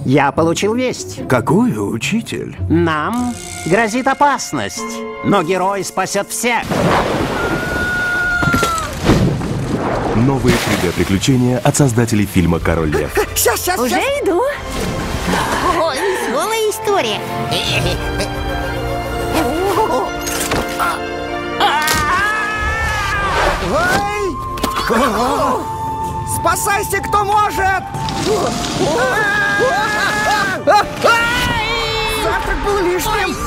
Я получил весть. Какую, учитель? Нам грозит опасность, но герой спасет всех. Новые 3D-приключения от создателей фильма «Король лев». Сейчас. Уже иду. О, веселая история. Ой! Спасайся, кто может! Завтрак был лишним.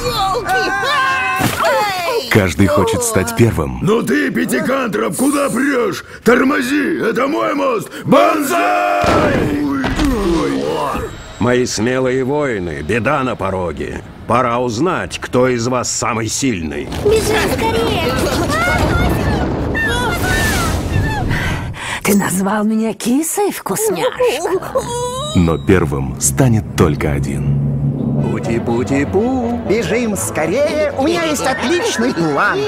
Каждый хочет стать первым. Ну ты, Пятикантроп, куда прешь? Тормози, это мой мост! Бонзай! Мои смелые воины, беда на пороге. Пора узнать, кто из вас самый сильный. Бежим скорее. Ты назвал меня кисой, вкусняшка. Но первым станет только один. Пути-пути-пу. Бежим скорее, у меня есть отличный план.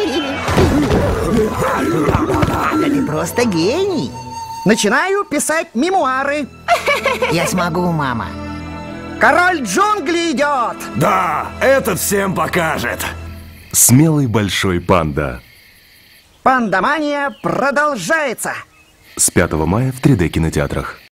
Да ты просто гений. Начинаю писать мемуары. Я смогу, мама. Король джунглей идет. Да, этот всем покажет. Смелый большой панда. Пандамания продолжается. С 5 мая в 3D кинотеатрах.